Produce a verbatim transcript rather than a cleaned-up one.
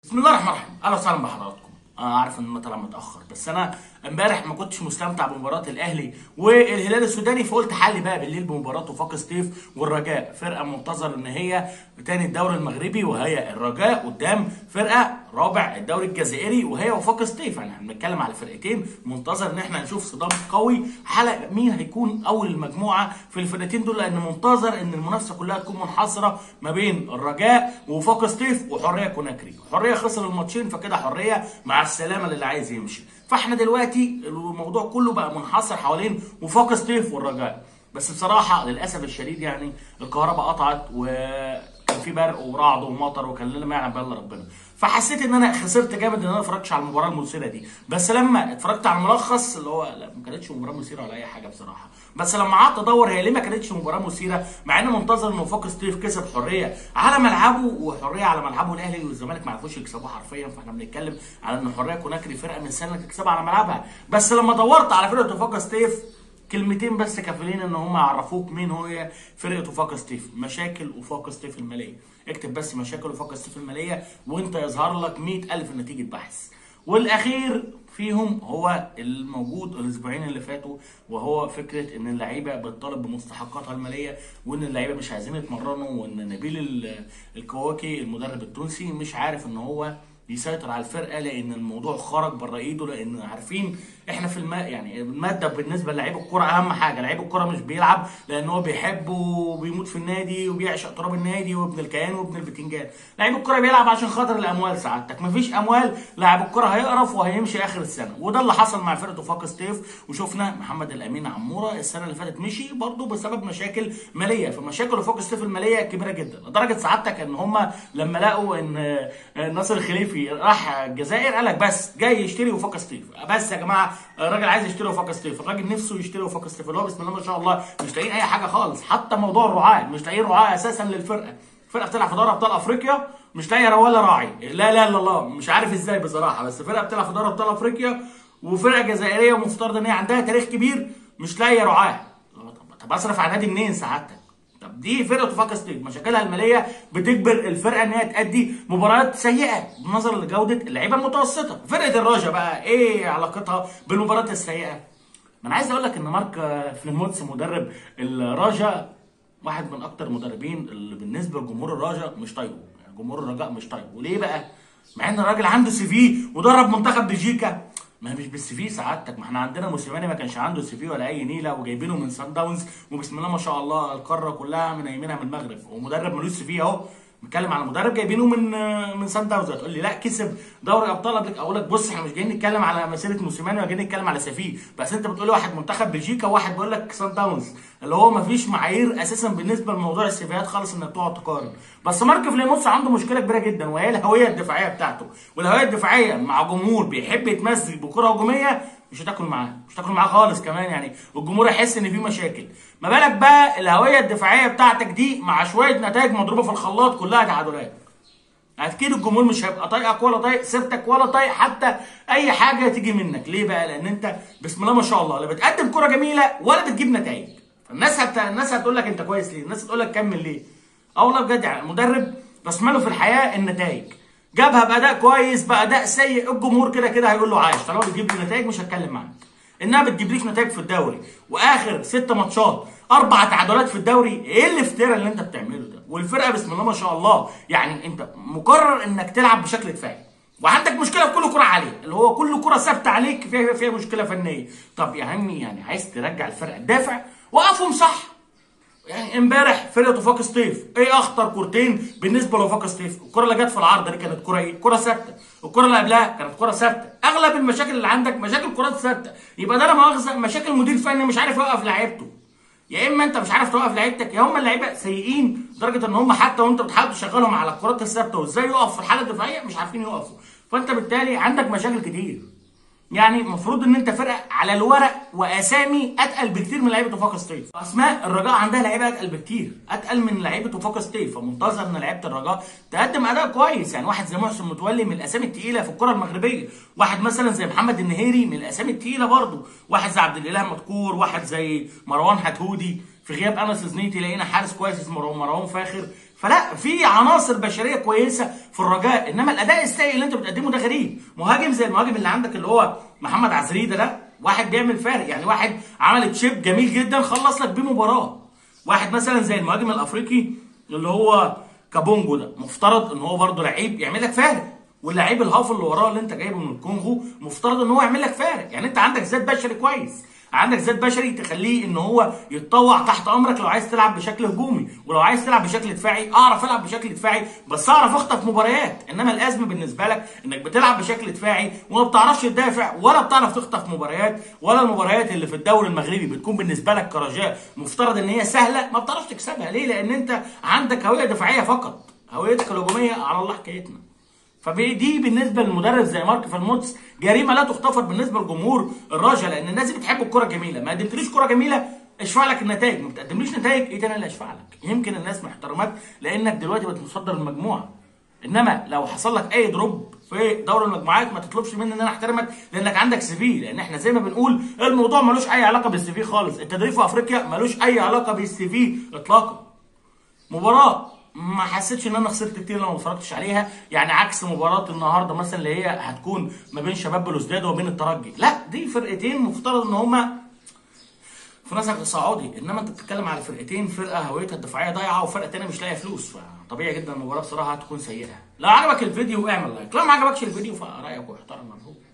بسم الله الرحمن الرحيم، اهلا وسهلا بحضراتكم. انا عارف ان انا طالع متاخر، بس انا امبارح ما كنتش مستمتع بمباراه الاهلي والهلال السوداني، فقلت حل بقى بالليل بمباراه وفاق سطيف والرجاء، فرقه منتظر ان هي تاني الدوري المغربي، وهي الرجاء قدام فرقه رابع الدوري الجزائري وهي وفاق سطيف. يعني احنا بنتكلم على فرقتين منتظر ان احنا نشوف صدام قوي على مين هيكون اول المجموعه في الفرقتين دول، لان منتظر ان المنافسه كلها تكون منحصره ما بين الرجاء وفاق سطيف وحريه كوناكري. حريه خسر الماتشين، فكده حريه مع السلامه للي عايز يمشي. فاحنا دلوقتي الموضوع كله بقى منحصر حوالين وفاق سطيف والرجاء. بس بصراحه للاسف الشديد يعني الكهرباء قطعت وكان في برق ورعد ومطر وكان لنا ما يعلم بالله ربنا، فحسيت ان انا خسرت جامد ان انا ما اتفرجتش على المباراه المثيره دي. بس لما اتفرجت على الملخص اللي هو لا ما كانتش مباراه مثيره ولا اي حاجه بصراحه، بس لما قعدت ادور هي ليه ما كانتش مباراه مثيره، مع ان منتظر ان وفاق سطيف كسب حريه على ملعبه وحريه على ملعبه الاهلي والزمالك ما عرفوش يكسبوه حرفيا. فاحنا بنتكلم على ان حريه كوناكري فرقه من سنه تكسبها على ملعبها. بس لما دورت على فرقه وفاق سطيف كلمتين بس كافلين ان هم يعرفوك مين هي فرقه وفاق سطيف. مشاكل وفاق سطيف الماليه، اكتب بس مشاكل وفاق سطيف الماليه وانت يظهر لك مئة ألف نتيجه بحث. والاخير فيهم هو الموجود الاسبوعين اللي فاتوا، وهو فكره ان اللعيبه بتطالب بمستحقاتها الماليه، وان اللعيبه مش عايزين يتمرنوا، وان نبيل الكواكي المدرب التونسي مش عارف ان هو يسيطر على الفرقه لان الموضوع خرج بره ايده. لان عارفين احنا في الماء يعني الماده بالنسبه للعيب الكوره اهم حاجه. لعيب الكوره مش بيلعب لان هو بيحب وبيموت في النادي وبيعشق تراب النادي وابن الكيان وابن البتنجان. لعيب الكوره بيلعب عشان خاطر الاموال. سعادتك مفيش اموال لاعب الكوره هيقرف وهيمشي اخر السنه، وده اللي حصل مع فرقه وفاق سطيف. وشفنا محمد الامين عموره السنه اللي فاتت مشي برضه بسبب مشاكل ماليه. فمشاكل وفاق سطيف الماليه كبيره جدا لدرجه سعادتك ان هم لما لقوا ان ناصر الخليفي راح الجزائر قال لك بس جاي يشتري وفاق سطيف. بس يا جماعه الراجل عايز يشتري وفاق سطيف، الراجل نفسه يشتري وفاق سطيف اللي هو بسم الله ما شاء الله مش لاقيين اي حاجه خالص. حتى موضوع الرعاه مش لاقيين رعاه اساسا للفرقه. الفرقه بتلعب في دوري ابطال افريقيا مش لاقيه ولا راعي. لا لا لا الله مش عارف ازاي بصراحه، بس فرقه بتلعب في دوري ابطال افريقيا وفرقه جزائريه ومفترض ان هي عندها تاريخ كبير مش لاقيه رعاه. طب اصرف على نادي منين سعادتك؟ طب دي فرقه وفاق سطيف مشاكلها الماليه بتجبر الفرقه ان هي تأدي مباريات سيئه بنظرا لجوده اللعيبه المتوسطه. فرقه الرجا بقى ايه علاقتها بالمباريات السيئه؟ ما انا عايز اقول لك ان مارك فليموتس مدرب الرجا واحد من اكتر المدربين اللي بالنسبه لجمهور الرجا مش طايقه، يعني جمهور الرجاء مش طايقه. وليه بقى؟ مع ان الراجل عنده سي في ودرب منتخب بلجيكا. ما مش بالسي في سعادتك، ما احنا عندنا موسيماني ما كانش عنده سي في ولا اي نيله وجايبينه من سان داونز وبسم الله ما شاء الله القاره كلها منيمينها من المغرب، ومدرب ملوش سي في اهو. بنتكلم على مدرب جايبينه من من سان داونز. هتقول لي لا كسب دوري ابطال قبلك، اقول لك بص احنا مش جايين نتكلم على مسيره موسيماني ولا جايين نتكلم على سفيه، بس انت بتقول لي واحد منتخب بلجيكا وواحد بيقول لك سان داونز، اللي هو ما فيش معايير اساسا بالنسبه لموضوع السيفيات خالص انك تقعد تقارن. بس مارك فليموتس عنده مشكله كبيره جدا وهي الهويه الدفاعيه بتاعته، والهويه الدفاعيه مع جمهور بيحب يتمسك بكره هجوميه مش هتاكل معاه، مش هتاكل معاه خالص كمان. يعني الجمهور يحس ان في مشاكل. ما بالك بقى الهويه الدفاعيه بتاعتك دي مع شويه نتائج مضروبه في الخلاط كلها تعادلات. اكيد الجمهور مش هيبقى طايقك ولا طايق سيرتك ولا طايق حتى اي حاجه تيجي منك. ليه بقى؟ لان انت بسم الله ما شاء الله لا بتقدم كره جميله ولا بتجيب نتائج. فالناس هت... الناس هتقول لك انت كويس ليه؟ الناس هتقول لك كمل ليه؟ اه والله بجد يعني المدرب بسمله في الحياه النتائج. جابها باداء كويس باداء سيء الجمهور كده كده هيقول له عايش، طالما بتجيب لي نتائج مش هتكلم معاك. انها ما بتجيبليش نتائج في الدوري واخر ست ماتشات اربع تعادلات في الدوري، ايه الافتراء اللي انت بتعمله ده؟ والفرقه بسم الله ما شاء الله يعني انت مقرر انك تلعب بشكل دفاعي وعندك مشكله في كل كره عليه، اللي هو كل كره ثابته عليك فيها فيها مشكله فنيه. طب يا عمي يعني عايز ترجع الفرقه تدافع وقفهم صح. يعني امبارح فرقه وفاق سطيف ايه اخطر كورتين بالنسبه لوفاق سطيف؟ الكره اللي جت في العارضه دي كانت كره ايه؟ كره ثابته. الكره اللي قبلها كانت كره ثابته. اغلب المشاكل اللي عندك مشاكل كرات ثابته، يبقى ده لا مؤاخذه مشاكل مدير فني مش عارف يوقف لعيبته. يا اما انت مش عارف توقف لعيبتك يا هم اللعيبه سيئين لدرجه ان هم حتى وانت بتحاول تشغلهم على الكرات الثابته وازاي يقف في الحاله الدفاعيه مش عارفين يقفوا. فانت بالتالي عندك مشاكل كتير. يعني المفروض ان انت فرقه على الورق واسامي اتقل بكتير من لعيبه وفاق سطيف. اسماء الرجاء عندها لعيبه اتقل بكتير، اتقل من لعيبه وفاق سطيف. فمنتظر ان لعيبه الرجاء تقدم اداء كويس. يعني واحد زي محسن متولي من الاسامي الثقيله في الكره المغربيه، واحد مثلا زي محمد النهيري من الاسامي الثقيله برضه، واحد زي عبد الاله مذكور، واحد زي مروان حتهودي. في غياب انس زنيتي لقينا حارس كويس اسمه مروان فاخر. فلا، في عناصر بشريه كويسه في الرجاء، انما الاداء السيء اللي انت بتقدمه ده غريب. مهاجم زي المهاجم اللي عندك اللي هو محمد عزريده ده، واحد بيعمل فارق، يعني واحد عمل تشيب جميل جدا خلص لك بيه مباراه. واحد مثلا زي المهاجم الافريقي اللي هو كابونجو ده، مفترض ان هو برده لعيب يعمل لك فارق، واللعيب الهاف اللي وراه اللي انت جايبه من الكونغو مفترض ان هو يعمل لك فارق. يعني انت عندك زاد بشري كويس، عندك زاد بشري تخليه ان هو يتطوع تحت امرك لو عايز تلعب بشكل هجومي، ولو عايز تلعب بشكل دفاعي اعرف العب بشكل دفاعي، بس اعرف اخطف مباريات. انما الازمه بالنسبه لك انك بتلعب بشكل دفاعي وما بتعرفش تدافع ولا بتعرف تخطف مباريات، ولا المباريات اللي في الدوري المغربي بتكون بالنسبه لك كرجاء مفترض ان هي سهله ما بتعرفش تكسبها. ليه؟ لان انت عندك هويه دفاعيه فقط، هويتك الهجوميه على الله حكايتنا. فدي بالنسبه للمدرب زي مارك فان موتس جريمه لا تغتفر بالنسبه لجمهور الرجاء، لان الناس دي بتحب الكره الجميله. ما قدمتليش كره جميله اشفع لك النتائج، ما بتقدمليش نتائج ايه تاني اللي اشفع لك؟ يمكن الناس محترماك لانك دلوقتي بتصدر المجموعه، انما لو حصل لك اي دروب في دوري المجموعات ما تطلبش مني ان انا احترمك لانك عندك سي في، لان احنا زي ما بنقول الموضوع ملوش اي علاقه بالسي في خالص. التدريب في افريقيا ملوش اي علاقه بالسي في اطلاقا. مباراه ما حسيتش ان انا خسرت كتير لو ما اتفرجتش عليها، يعني عكس مباراه النهارده مثلا اللي هي هتكون ما بين شباب بلوزداد وما بين الترجي. لا، دي فرقتين مفترض ان هما في نسق تصاعدي، انما انت بتتكلم على فرقتين، فرقه هويتها الدفاعيه ضايعه وفرقه ثانيه مش لاقيه فلوس، فطبيعي جدا المباراه بصراحه هتكون سيئه. لو عجبك الفيديو اعمل لايك، لو ما عجبكش الفيديو فرايك واحترم مرهوب.